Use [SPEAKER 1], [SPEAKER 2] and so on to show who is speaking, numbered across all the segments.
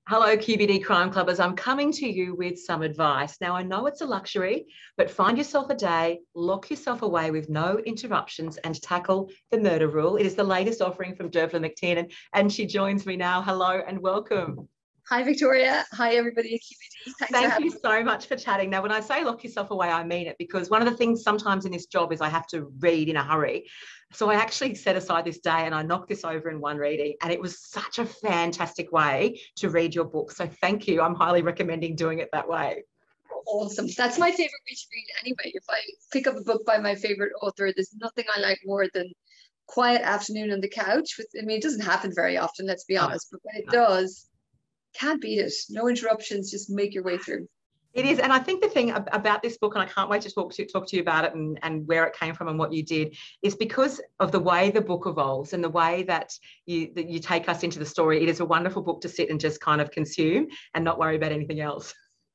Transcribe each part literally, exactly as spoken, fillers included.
[SPEAKER 1] Hello, Q B D Crime Clubbers. I'm coming to you with some advice. Now, I know it's a luxury, but find yourself a day, lock yourself away with no interruptions, and tackle the murder rule. It is the latest offering from Dervla McTiernan, and she joins me now. Hello and welcome.
[SPEAKER 2] Hi, Victoria. Hi, everybody at Q B D. Thanks
[SPEAKER 1] Thank
[SPEAKER 2] for having
[SPEAKER 1] you
[SPEAKER 2] me.
[SPEAKER 1] so much for chatting. Now, when I say lock yourself away, I mean it, because one of the things sometimes in this job is I have to read in a hurry. So I actually set aside this day and I knocked this over in one reading, and it was such a fantastic way to read your book. So thank you. I'm highly recommending doing it that way.
[SPEAKER 2] Awesome. That's my favorite way to read anyway. If I pick up a book by my favorite author, there's nothing I like more than quiet afternoon on the couch. With, I mean, it doesn't happen very often, let's be honest, but when it does, can't beat it. No interruptions, just make your way through.
[SPEAKER 1] It is. And I think the thing about this book, and I can't wait to talk to, talk to you about it and, and where it came from and what you did, is because of the way the book evolves and the way that you, that you take us into the story. It is a wonderful book to sit and just kind of consume and not worry about anything else.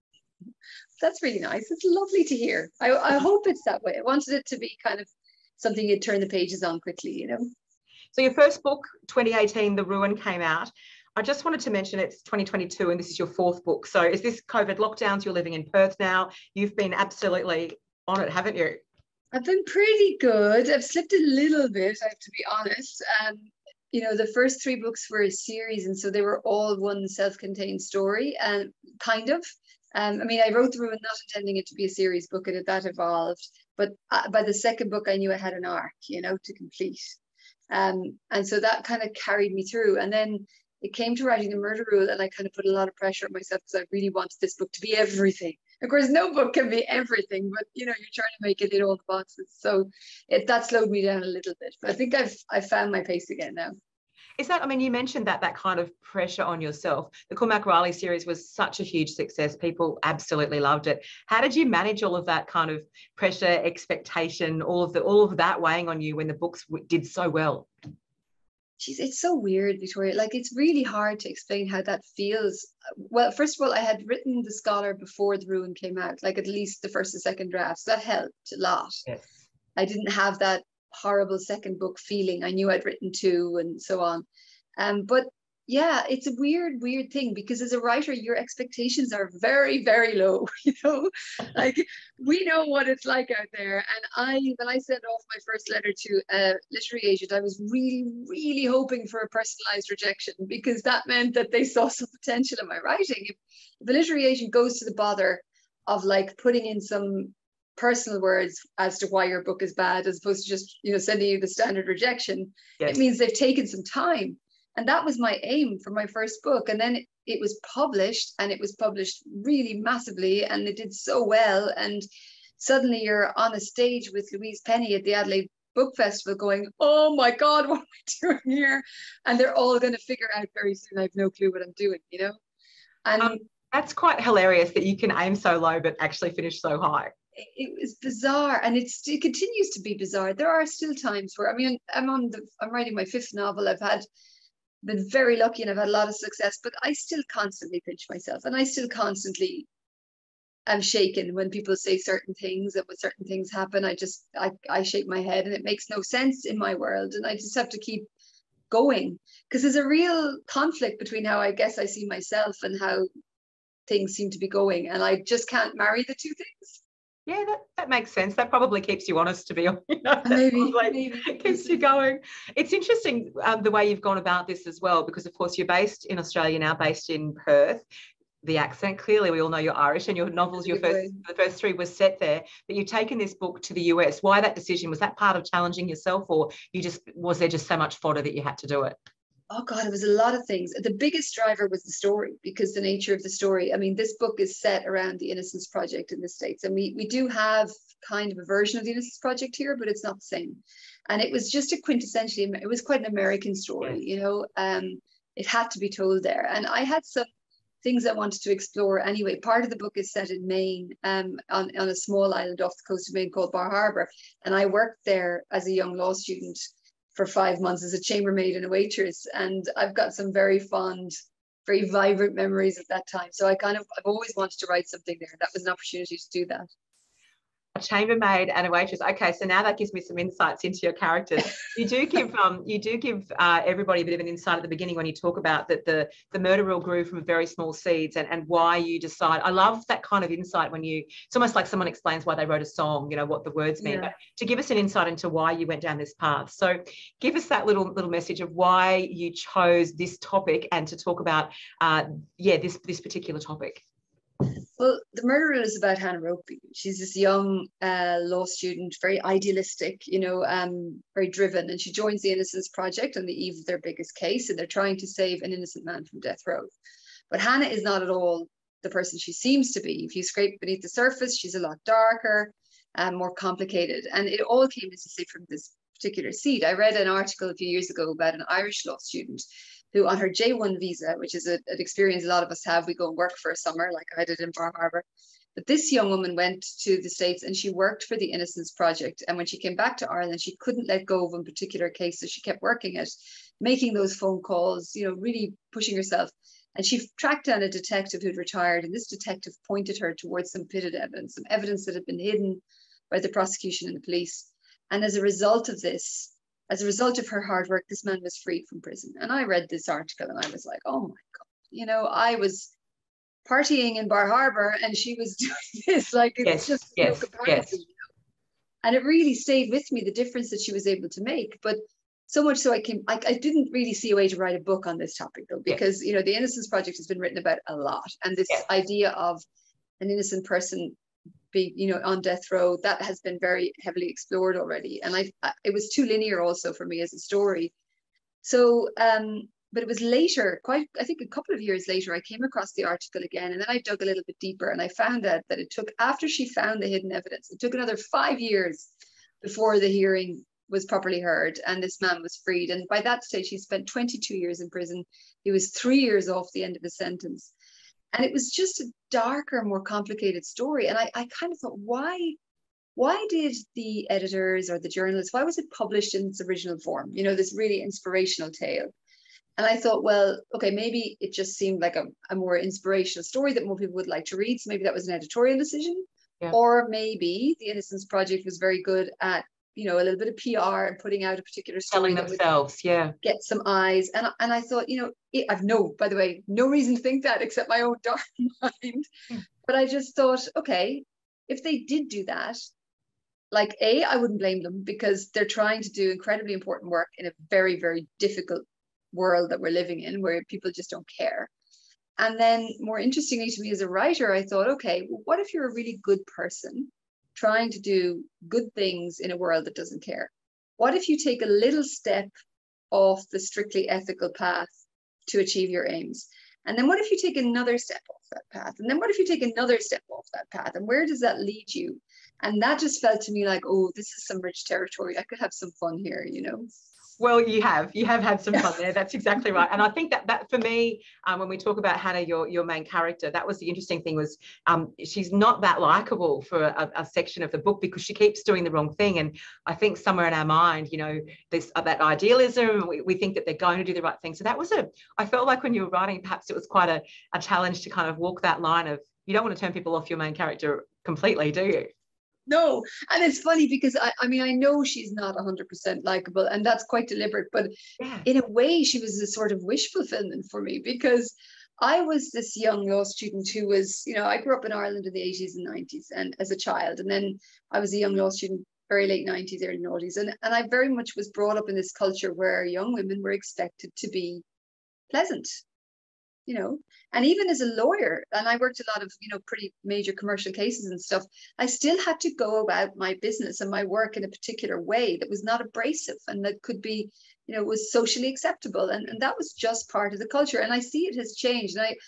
[SPEAKER 2] That's really nice. It's lovely to hear. I, I hope it's that way. I wanted it to be kind of something you'd turn the pages on quickly, you know.
[SPEAKER 1] So your first book, twenty eighteen, The Ruin, came out. I just wanted to mention it's twenty twenty-two and this is your fourth book. So is this COVID lockdowns? You're living in Perth now. You've been absolutely on it, haven't you?
[SPEAKER 2] I've been pretty good. I've slipped a little bit, I have to be honest. Um, you know, the first three books were a series, and so they were all one self-contained story, and kind of. Um, I mean, I wrote The Ruin not intending it to be a series book, and that evolved. But uh, by the second book, I knew I had an arc, you know, to complete. Um, and so that kind of carried me through. And then it came to writing The Murder Rule, and I kind of put a lot of pressure on myself because I really wanted this book to be everything. Of course, no book can be everything, but you know, you're trying to make it in all the boxes. So it, that slowed me down a little bit. But I think I've I've found my pace again now.
[SPEAKER 1] Is that, I mean, you mentioned that that kind of pressure on yourself. The Cormac Riley series was such a huge success. People absolutely loved it. How did you manage all of that kind of pressure, expectation, all of the all of that weighing on you when the books did so well?
[SPEAKER 2] Geez, it's so weird, Victoria. Like, it's really hard to explain how that feels. Well, first of all, I had written The Scholar before The Ruin came out, like at least the first and second drafts. That helped a lot.
[SPEAKER 1] Yes.
[SPEAKER 2] I didn't have that horrible second book feeling. I knew I'd written two and so on. Um, but yeah, it's a weird, weird thing, because as a writer, your expectations are very, very low. You know, like, we know what it's like out there. And I, when I sent off my first letter to a literary agent, I was really, really hoping for a personalized rejection, because that meant that they saw some potential in my writing. If, if a literary agent goes to the bother of like putting in some personal words as to why your book is bad, as opposed to just, you know, sending you the standard rejection, yes, it means they've taken some time. And that was my aim for my first book. And then it, it was published, and it was published really massively, and it did so well. And suddenly you're on a stage with Louise Penny at the Adelaide Book Festival going, oh my God, what am I doing here? And they're all going to figure out very soon I have no clue what I'm doing, you know? And
[SPEAKER 1] um, that's quite hilarious that you can aim so low but actually finish so high.
[SPEAKER 2] It was bizarre, and it's, it continues to be bizarre. There are still times where, I mean, I'm on the, I'm writing my fifth novel. I've had been very lucky and I've had a lot of success, but I still constantly pinch myself, and I still constantly am shaken when people say certain things, and when certain things happen, I just, I, I shake my head, and it makes no sense in my world. And I just have to keep going, because there's a real conflict between how I guess I see myself and how things seem to be going. And I just can't marry the two things.
[SPEAKER 1] Yeah, that, that makes sense. That probably keeps you honest, to be honest. You know,
[SPEAKER 2] maybe, maybe.
[SPEAKER 1] Keeps you going. It's interesting um, the way you've gone about this as well, because, of course, you're based in Australia now, based in Perth. The accent, clearly, we all know you're Irish, and your novels, your first, the first three were set there. But you've taken this book to the U S. Why that decision? Was that part of challenging yourself, or you just was there just so much fodder that you had to do it?
[SPEAKER 2] Oh God, it was a lot of things. The biggest driver was the story, because the nature of the story. I mean, this book is set around the Innocence Project in the States. And we, we do have kind of a version of the Innocence Project here, but it's not the same. And it was just a quintessentially, it was quite an American story, you know, um, it had to be told there. And I had some things I wanted to explore anyway. Part of the book is set in Maine, um, on, on a small island off the coast of Maine called Bar Harbor. And I worked there as a young law student for five months as a chambermaid and a waitress. And I've got some very fond, very vibrant memories of that time. So I kind of, I've always wanted to write something there. That was an opportunity to do that.
[SPEAKER 1] a chambermaid and a waitress. Okay, so now that gives me some insights into your characters. You do give um you do give uh, everybody a bit of an insight at the beginning when you talk about that the the murder reel grew from very small seeds, and, and why you decide. I love that kind of insight when you, it's almost like someone explains why they wrote a song, you know, what the words mean,
[SPEAKER 2] Yeah.
[SPEAKER 1] but to give us an insight into why you went down this path. So give us that little little message of why you chose this topic and to talk about uh yeah this this particular topic.
[SPEAKER 2] Well, the murder reel is about Hannah Rope. She's this young uh, law student, very idealistic, you know, um, very driven, and she joins the Innocence Project on the eve of their biggest case, and they're trying to save an innocent man from death row. But Hannah is not at all the person she seems to be. If you scrape beneath the surface, she's a lot darker and more complicated. And it all came, as you say, from this particular seed. I read an article a few years ago about an Irish law student who, on her J one visa, which is a, an experience a lot of us have, we go and work for a summer, like I did in Bar Harbor. But this young woman went to the States and she worked for the Innocence Project. And when she came back to Ireland, she couldn't let go of a particular case. So she kept working at making those phone calls, you know, really pushing herself. And she tracked down a detective who'd retired. And this detective pointed her towards some pitted evidence, some evidence that had been hidden by the prosecution and the police. And as a result of this, as a result of her hard work, this man was freed from prison. And I read this article and I was like, oh my God, you know, I was partying in Bar Harbor and she was doing this, like it's
[SPEAKER 1] yes,
[SPEAKER 2] just
[SPEAKER 1] yes,
[SPEAKER 2] no comparison.
[SPEAKER 1] yes.
[SPEAKER 2] You know? And it really stayed with me, the difference that she was able to make. But so much so I came, I, I didn't really see a way to write a book on this topic though, because, yes. you know, the Innocence Project has been written about a lot. And this yes. idea of an innocent person be, you know, on death row, that has been very heavily explored already. And I, I it was too linear also for me as a story. So, um, but it was later, quite, I think a couple of years later, I came across the article again, and then I dug a little bit deeper and I found out that it took, after she found the hidden evidence, it took another five years before the hearing was properly heard and this man was freed. And by that stage, he spent twenty-two years in prison. He was three years off the end of his sentence. And it was just a darker, more complicated story. And I, I kind of thought, why, why did the editors or the journalists, why was it published in its original form? You know, this really inspirational tale. And I thought, well, okay, maybe it just seemed like a, a more inspirational story that more people would like to read. So maybe that was an editorial decision. Yeah. Or maybe the Innocence Project was very good at, you know, a little bit of P R and putting out a particular story.
[SPEAKER 1] Telling themselves, yeah.
[SPEAKER 2] Get some eyes. And, and I thought, you know, it, I've no, by the way, no reason to think that except my own dark mind. Yeah. But I just thought, okay, if they did do that, like, A, I wouldn't blame them because they're trying to do incredibly important work in a very, very difficult world that we're living in where people just don't care. And then more interestingly to me as a writer, I thought, okay, well, what if you're a really good person trying to do good things in a world that doesn't care? What if you take a little step off the strictly ethical path to achieve your aims? And then what if you take another step off that path? And then what if you take another step off that path? And where does that lead you? And that just felt to me like, oh, this is some rich territory. I could have some fun here, you know?
[SPEAKER 1] Well, you have, you have had some fun there. That's exactly right. And I think that that for me, um, when we talk about Hannah, your, your main character, that was the interesting thing was um, she's not that likable for a, a section of the book because she keeps doing the wrong thing. And I think somewhere in our mind, you know, this uh, that idealism, we, we think that they're going to do the right thing. So that was a, I felt like when you were writing, perhaps it was quite a, a challenge to kind of walk that line of, you don't want to turn people off your main character completely, do you?
[SPEAKER 2] No, and it's funny because I, I mean, I know she's not one hundred percent likable, and that's quite deliberate, but yeah. in a way, she was a sort of wish fulfillment for me because I was this young law student who was, you know, I grew up in Ireland in the eighties and nineties and as a child, and then I was a young law student, very late nineties, early noughties, and, and I very much was brought up in this culture where young women were expected to be pleasant, you know, and even as a lawyer, and I worked a lot of, you know, pretty major commercial cases and stuff, I still had to go about my business and my work in a particular way that was not abrasive and that could be, you know, was socially acceptable. And, and that was just part of the culture. And I see it has changed. And I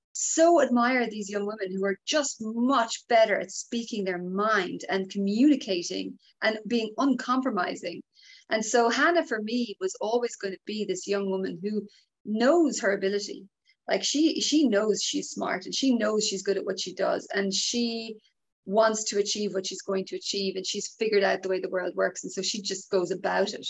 [SPEAKER 2] so admire these young women who are just much better at speaking their mind and communicating and being uncompromising. And so Hannah, for me, was always going to be this young woman who knows her ability. Like she, she knows she's smart and she knows she's good at what she does. And she wants to achieve what she's going to achieve. And she's figured out the way the world works. And so she just goes about it.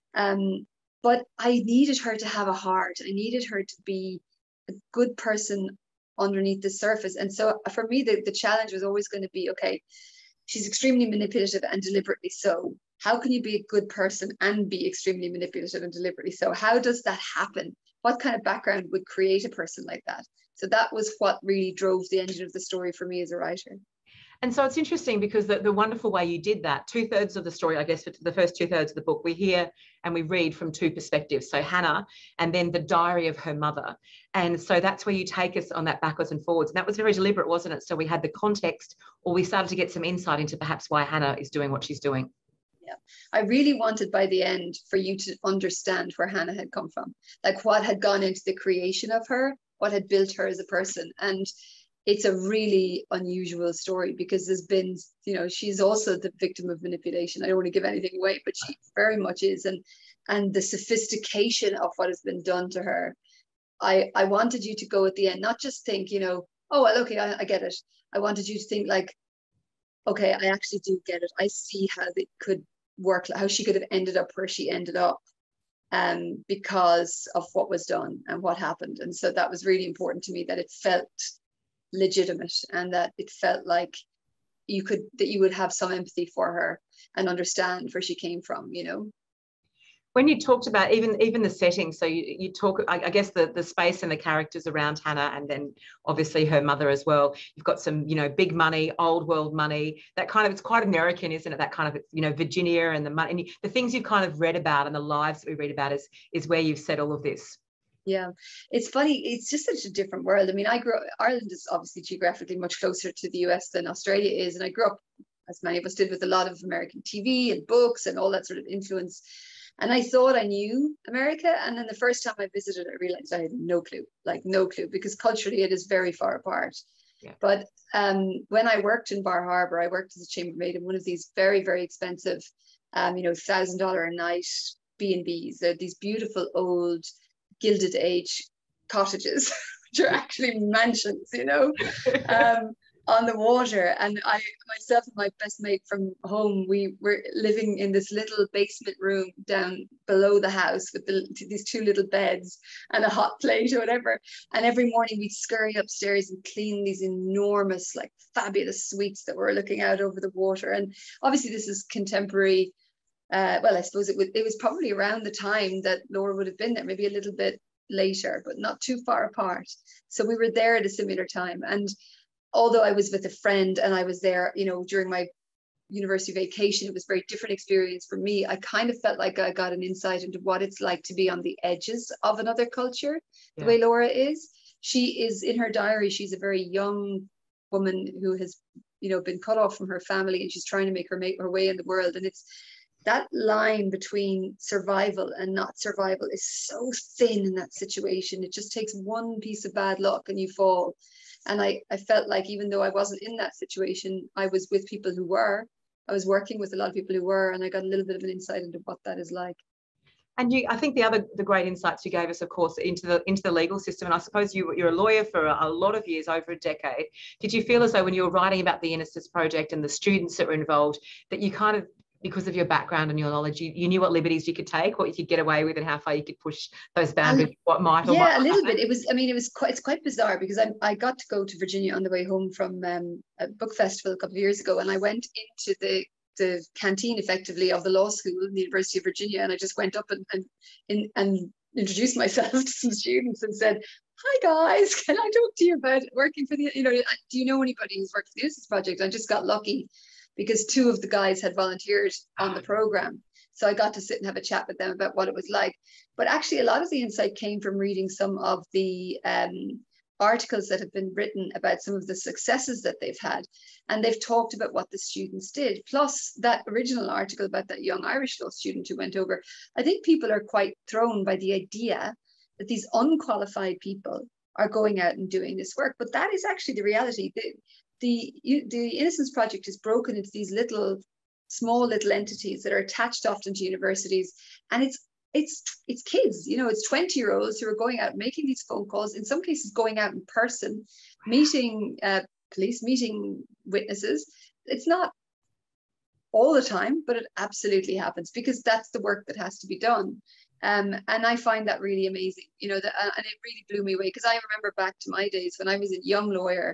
[SPEAKER 2] Um, but I needed her to have a heart. I needed her to be a good person underneath the surface. And so for me, the, the challenge was always going to be, okay, she's extremely manipulative and deliberately so. How can you be a good person and be extremely manipulative and deliberately so? How does that happen? What kind of background would create a person like that? So that was what really drove the engine of the story for me as a writer.
[SPEAKER 1] And so it's interesting because the, the wonderful way you did that, two thirds of the story, I guess, for the first two thirds of the book, we hear and we read from two perspectives. So Hannah and then the diary of her mother. And so that's where you take us on that backwards and forwards. And that was very deliberate, wasn't it? So we had the context, or we started to get some insight into perhaps why Hannah is doing what she's doing.
[SPEAKER 2] Yeah, I really wanted by the end for you to understand where Hannah had come from, like what had gone into the creation of her, what had built her as a person. And it's a really unusual story because there's been, you know, she's also the victim of manipulation. I don't want to give anything away, but she very much is. And and the sophistication of what has been done to her. I, I wanted you to go at the end, not just think, you know, oh, well, okay, I, I get it. I wanted you to think like, okay, I actually do get it. I see how it could work, how she could have ended up where she ended up um, because of what was done and what happened. And so that was really important to me, that it felt legitimate and that it felt like you could, that you would have some empathy for her and understand where she came from, you know.
[SPEAKER 1] When you talked about even even the setting, so you, you talk, I, I guess, the, the space and the characters around Hannah, and then obviously her mother as well. You've got some, you know, big money, old world money, that kind of, it's quite American, isn't it? That kind of, you know, Virginia and the money, and you, the things you've kind of read about and the lives that we read about is, is where you've said all of this.
[SPEAKER 2] Yeah, it's funny. It's just such a different world. I mean, I grew up, Ireland is obviously geographically much closer to the U S than Australia is. And I grew up, as many of us did, with a lot of American T V and books and all that sort of influence. And I thought I knew America. And then the first time I visited, I realized I had no clue, like no clue, because culturally it is very far apart. Yeah. But um, when I worked in Bar Harbor, I worked as a chambermaid in one of these very, very expensive, um, you know, one thousand dollars a night B and Bs. They're these beautiful old Gilded Age cottages, which are actually mansions, you know, um, on the water. And I, myself and my best mate from home, we were living in this little basement room down below the house with the, these two little beds and a hot plate or whatever. And every morning we'd scurry upstairs and clean these enormous, like fabulous suites that were looking out over the water. And obviously this is contemporary. Uh, well, I suppose it, would, it was probably around the time that Laura would have been there, maybe a little bit later, but not too far apart. So we were there at a similar time. And although I was with a friend and I was there, you know, during my university vacation, it was a very different experience for me. I kind of felt like I got an insight into what it's like to be on the edges of another culture, the yeah. way Laura is. She is, in her diary, she's a very young woman who has, you know, been cut off from her family, and she's trying to make her, make her way in the world. And it's, that line between survival and not survival is so thin in that situation. It just takes one piece of bad luck and you fall. And I, I felt like even though I wasn't in that situation, I was with people who were. I was working with a lot of people who were, and I got a little bit of an insight into what that is like.
[SPEAKER 1] And you, I think the other, the great insights you gave us, of course, into the into the legal system. And I suppose you, you're a lawyer for a, a lot of years, over a decade. Did you feel as though when you were writing about the Innocence Project and the students that were involved, that you kind of, because of your background and your knowledge, you, you knew what liberties you could take, what you could get away with, and how far you could push those boundaries, um, what might or
[SPEAKER 2] yeah,
[SPEAKER 1] might
[SPEAKER 2] a little
[SPEAKER 1] happen.
[SPEAKER 2] bit. It was, I mean, it was quite, it's quite bizarre because I, I got to go to Virginia on the way home from um, a book festival a couple of years ago, and I went into the the canteen effectively of the law school in the University of Virginia, and I just went up and and, and, and introduced myself to some students and said, hi guys, can I talk to you about working for the, you know, do you know anybody who's worked for the Innocence Project? I just got lucky because two of the guys had volunteered on the program. So I got to sit and have a chat with them about what it was like. But actually a lot of the insight came from reading some of the um, articles that have been written about some of the successes that they've had. And they've talked about what the students did. Plus that original article about that young Irish law student who went over. I think people are quite thrown by the idea that these unqualified people are going out and doing this work. But that is actually the reality. The, The, the Innocence Project is broken into these little, small little entities that are attached often to universities. And it's it's it's kids, you know, it's twenty year olds who are going out making these phone calls, in some cases going out in person, meeting uh, police, meeting witnesses. It's not all the time, but it absolutely happens because that's the work that has to be done. Um, and I find that really amazing, you know, that, and it really blew me away because I remember back to my days when I was a young lawyer.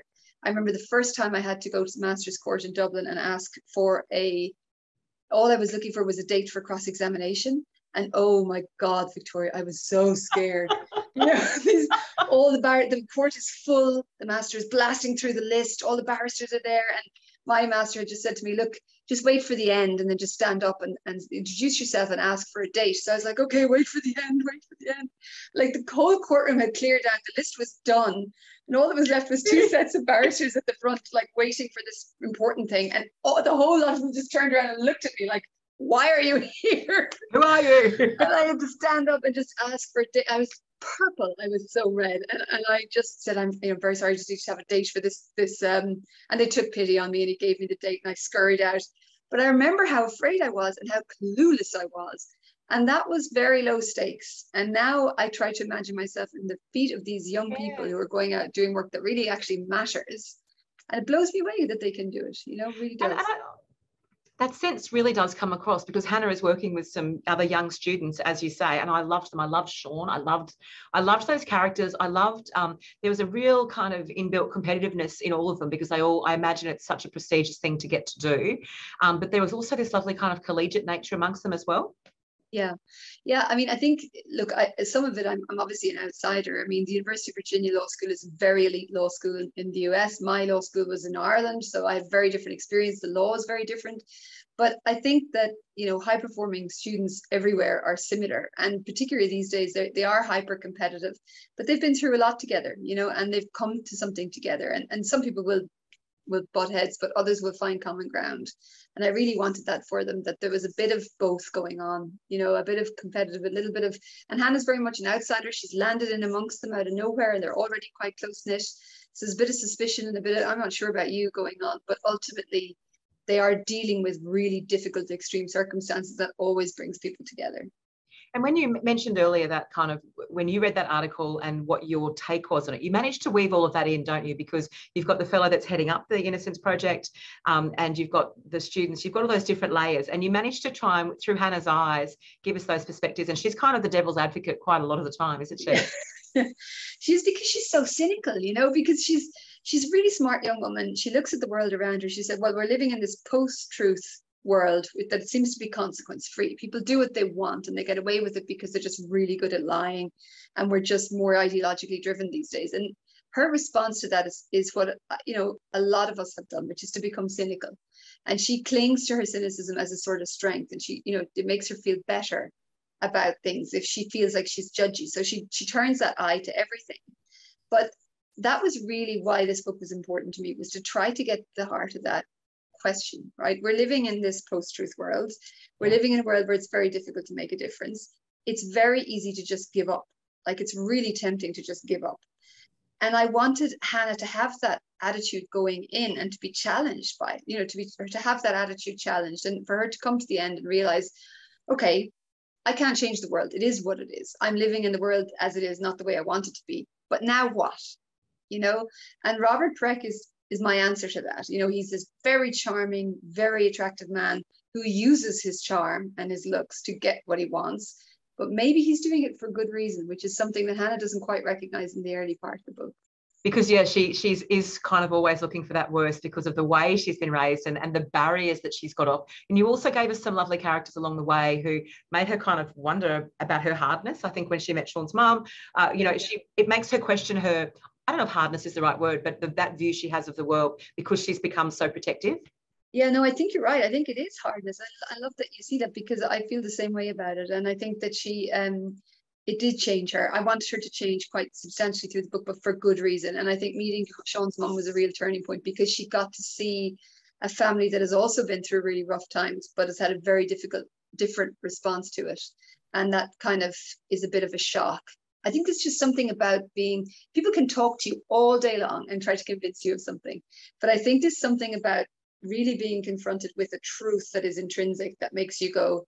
[SPEAKER 2] I remember the first time I had to go to the Master's Court in Dublin and ask for a, all I was looking for was a date for cross-examination. And oh my God, Victoria, I was so scared. You know, these, all the bar, the court is full, the master is blasting through the list, all the barristers are there. And my master had just said to me, look, just wait for the end and then just stand up and, and introduce yourself and ask for a date. So I was like, okay, wait for the end, wait for the end. Like the whole courtroom had cleared out, the list was done. And all that was left was two sets of barristers at the front, like waiting for this important thing. And all, the whole lot of them just turned around and looked at me like, why are you here?
[SPEAKER 1] Who are you?
[SPEAKER 2] And I had to stand up and just ask for a date. I was purple. I was so red. And, and I just said, I'm you know, very sorry, I just need to have a date for this. this. Um, and they took pity on me and he gave me the date and I scurried out. But I remember how afraid I was and how clueless I was. And that was very low stakes. And now I try to imagine myself in the feet of these young
[SPEAKER 1] yeah.
[SPEAKER 2] people who are going out doing work that really actually matters. And it blows me away that they can do it, you know, really does.
[SPEAKER 1] And, and I, that sense really does come across because Hannah is working with some other young students, as you say, and I loved them. I loved Sean. I loved, I loved those characters. I loved, um, there was a real kind of inbuilt competitiveness in all of them because they all, I imagine it's such a prestigious thing to get to do. Um, but there was also this lovely kind of collegiate nature amongst them as well.
[SPEAKER 2] Yeah. Yeah. I mean, I think, look, I, some of it, I'm, I'm obviously an outsider. I mean, the University of Virginia Law School is a very elite law school in, in the U S. My law school was in Ireland, so I had very different experience. The law is very different. But I think that, you know, high performing students everywhere are similar. And particularly these days, they are hyper competitive, but they've been through a lot together, you know, and they've come to something together. And, and some people will will butt heads, but others will find common ground. And I really wanted that for them, that there was a bit of both going on, you know, a bit of competitive, a little bit of, and Hannah's very much an outsider. She's landed in amongst them out of nowhere and they're already quite close knit. So there's a bit of suspicion and a bit of, I'm not sure about you going on, but ultimately they are dealing with really difficult, extreme circumstances that always brings people together.
[SPEAKER 1] And when you mentioned earlier that kind of, when you read that article and what your take was on it, you managed to weave all of that in, don't you? Because you've got the fellow that's heading up the Innocence Project um, and you've got the students, you've got all those different layers, and you managed to try and, through Hannah's eyes, give us those perspectives. And she's kind of the devil's advocate quite a lot of the time, isn't she?
[SPEAKER 2] Yeah. She's, because she's so cynical, you know, because she's, she's a really smart young woman. She looks at the world around her. She said, well, we're living in this post-truth world that seems to be consequence free. People do what they want and they get away with it because they're just really good at lying, and we're just more ideologically driven these days. And her response to that is, is what, you know, a lot of us have done, which is to become cynical. And she clings to her cynicism as a sort of strength, and she, you know, it makes her feel better about things if she feels like she's judgy. So she she turns that eye to everything. But that was really why this book was important to me, was to try to get the heart of that question, right? We're living in this post-truth world. We're living in a world where it's very difficult to make a difference. It's very easy to just give up. Like, it's really tempting to just give up. And I wanted Hannah to have that attitude going in and to be challenged by it, you know, to be, or to have that attitude challenged, and for her to come to the end and realize, okay, I can't change the world. It is what it is. I'm living in the world as it is, not the way I want it to be. But now what? You know, and Robert Preck is is my answer to that. You know, he's this very charming, very attractive man who uses his charm and his looks to get what he wants, but maybe he's doing it for good reason, which is something that Hannah doesn't quite recognize in the early part of the book.
[SPEAKER 1] Because, yeah, she she's is kind of always looking for that worst because of the way she's been raised and, and the barriers that she's got off. And you also gave us some lovely characters along the way who made her kind of wonder about her hardness. I think when she met Sean's mum, uh, you know, she it makes her question her, I don't know if hardness is the right word, but the, that view she has of the world because she's become so protective.
[SPEAKER 2] Yeah, no, I think you're right. I think it is hardness. I, I love that you see that, because I feel the same way about it. And I think that she, um, it did change her. I wanted her to change quite substantially through the book, but for good reason. And I think meeting Sean's mum was a real turning point, because she got to see a family that has also been through really rough times, but has had a very difficult, different response to it. And that kind of is a bit of a shock. I think it's just something about being, people can talk to you all day long and try to convince you of something. But I think there's something about really being confronted with a truth that is intrinsic that makes you go,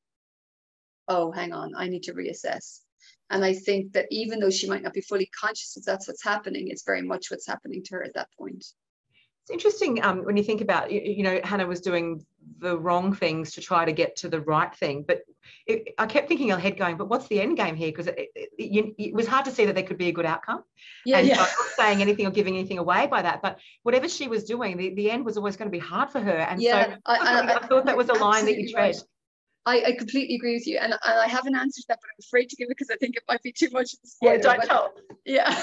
[SPEAKER 2] oh, hang on, I need to reassess. And I think that even though she might not be fully conscious that that's what's happening, it's very much what's happening to her at that point.
[SPEAKER 1] It's interesting um, when you think about, you, you know, Hannah was doing the wrong things to try to get to the right thing. But it, I kept thinking in my head going, but what's the end game here? Because it, it, it, it was hard to see that there could be a good outcome.
[SPEAKER 2] Yeah,
[SPEAKER 1] and
[SPEAKER 2] yeah.
[SPEAKER 1] So I'm not saying anything or giving anything away by that, but whatever she was doing, the, the end was always going to be hard for her. And
[SPEAKER 2] yeah,
[SPEAKER 1] so I, I, I, I thought that was a line that you tread.
[SPEAKER 2] Right. I, I completely agree with you, and, and I haven't answered that, but I'm afraid to give it because I think it might be too much of a spoiler.
[SPEAKER 1] Yeah, don't
[SPEAKER 2] but,
[SPEAKER 1] tell.
[SPEAKER 2] Yeah.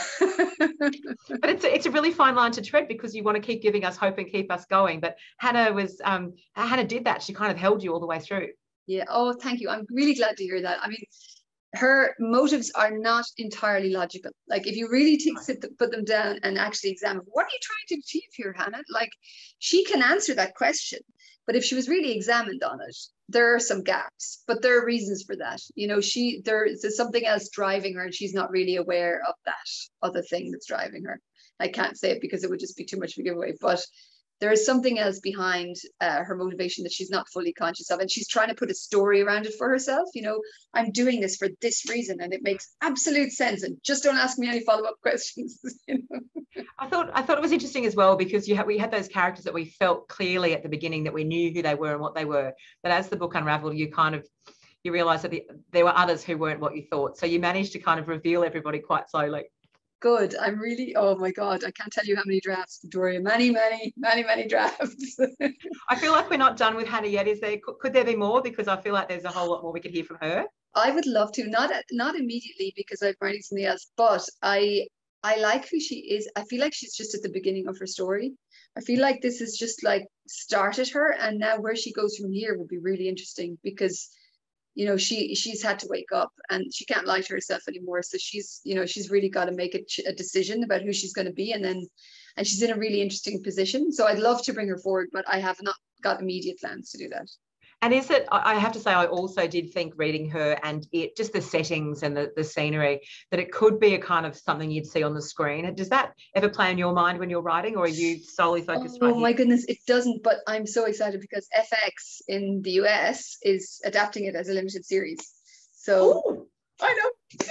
[SPEAKER 1] But it's a, it's a really fine line to tread because you want to keep giving us hope and keep us going. But Hannah was um, Hannah did that. She kind of held you all the way through.
[SPEAKER 2] Yeah. Oh, thank you. I'm really glad to hear that. I mean, her motives are not entirely logical. Like, if you really take, sit, put them down and actually examine, what are you trying to achieve here, Hannah? Like, she can answer that question, but if she was really examined on it, there are some gaps, but there are reasons for that. You know, she there's, there's something else driving her, and she's not really aware of that other thing that's driving her. I can't say it because it would just be too much of a giveaway, but there is something else behind uh, her motivation that she's not fully conscious of, and she's trying to put a story around it for herself. You know, I'm doing this for this reason, and it makes absolute sense. And just don't ask me any follow-up questions. You know?
[SPEAKER 1] I thought I thought it was interesting as well because you had we had those characters that we felt clearly at the beginning that we knew who they were and what they were. But as the book unraveled, you kind of you realised that the, there were others who weren't what you thought. So you managed to kind of reveal everybody quite slowly.
[SPEAKER 2] Good. I'm really, oh my God, I can't tell you how many drafts, Victoria. Many, many, many, many drafts.
[SPEAKER 1] I feel like we're not done with Hannah yet. Is there? Could, could there be more? Because I feel like there's a whole lot more we could hear from her.
[SPEAKER 2] I would love to, not not immediately because I'm writing something else, but I I like who she is. I feel like she's just at the beginning of her story. I feel like this is just like started her, and now where she goes from here would be really interesting because, you know, she she's had to wake up and she can't lie to herself anymore. So she's, you know, she's really got to make a, a decision about who she's going to be, and then and she's in a really interesting position. So I'd love to bring her forward, but I have not got immediate plans to do that.
[SPEAKER 1] And is it, I have to say, I also did think reading her and it, just the settings and the, the scenery, that it could be a kind of something you'd see on the screen. Does that ever play in your mind when you're writing, or are you solely focused
[SPEAKER 2] oh,
[SPEAKER 1] right
[SPEAKER 2] Oh my
[SPEAKER 1] here?
[SPEAKER 2] goodness, it doesn't, but I'm so excited because F X in the U S is adapting it as a limited series. So
[SPEAKER 1] Ooh.
[SPEAKER 2] I know.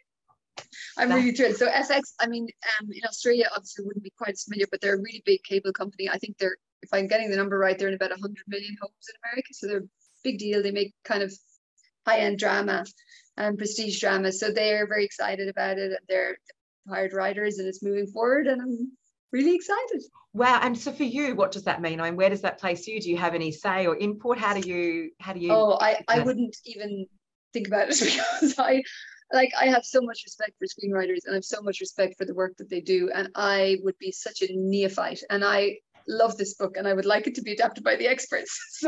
[SPEAKER 2] I'm
[SPEAKER 1] That,
[SPEAKER 2] really thrilled. So F X, I mean, um, in Australia, obviously wouldn't be quite as familiar, but they're a really big cable company. I think they're, if I'm getting the number right, they're in about one hundred million homes in America. So they're a big deal. They make kind of high-end drama and prestige drama. So they're very excited about it. They're hired writers and it's moving forward, and I'm really excited.
[SPEAKER 1] wow. And so for you, what does that mean? I mean, where does that place you? Do you have any say or input? How do you, how do you?
[SPEAKER 2] Oh, I, I wouldn't even think about it because I, like, I have so much respect for screenwriters and I have so much respect for the work that they do. And I would be such a neophyte, and I love this book and I would like it to be adapted by the experts. So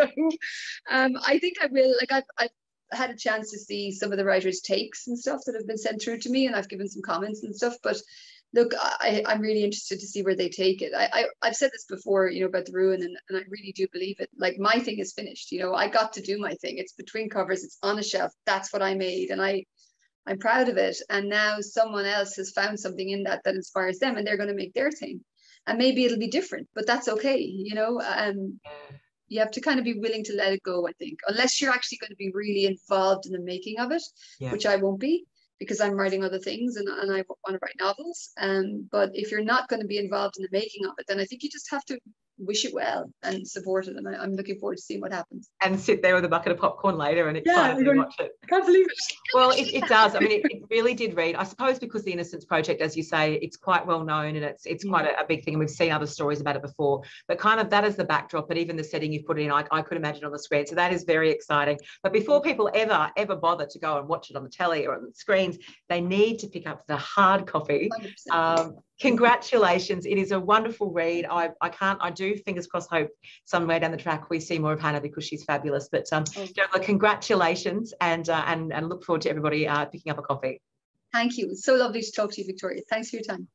[SPEAKER 2] um, I think I will, like I've, I've had a chance to see some of the writers' takes and stuff that have been sent through to me, and I've given some comments and stuff, but look, I, I'm really interested to see where they take it. I, I, I've said this before, you know, about the ruin, and, and I really do believe it. Like, my thing is finished, you know, I got to do my thing. It's between covers, it's on a shelf. That's what I made, and I, I'm proud of it. And now someone else has found something in that that inspires them, and they're going to make their thing. And maybe it'll be different, but that's okay, you know. Um, you have to kind of be willing to let it go, I think, unless you're actually going to be really involved in the making of it, yeah. Which I won't be, because I'm writing other things and, and I want to write novels. Um, but if you're not going to be involved in the making of it, then I think you just have to wish it well and support it. And I, I'm looking forward to seeing what happens.
[SPEAKER 1] And sit there with a bucket of popcorn later and excited yeah, to watch it.
[SPEAKER 2] I can't believe it.
[SPEAKER 1] Well, it, it does. I mean, it, it really did read. I suppose because the Innocence Project, as you say, it's quite well known and it's it's quite a, a big thing. And we've seen other stories about it before. But kind of that is the backdrop. But even the setting you've put it in, I, I could imagine on the screen. So that is very exciting. But before people ever, ever bother to go and watch it on the telly or on the screens, they need to pick up the hard copy. Um, congratulations. It is a wonderful read. I, I can't, I do, fingers crossed, hope somewhere down the track we see more of Hannah because she's fabulous. But um, oh. Dervla, congratulations, and, uh, and, and look forward to everybody uh, picking up a copy.
[SPEAKER 2] Thank you. It's so lovely to talk to you, Victoria. Thanks for your time.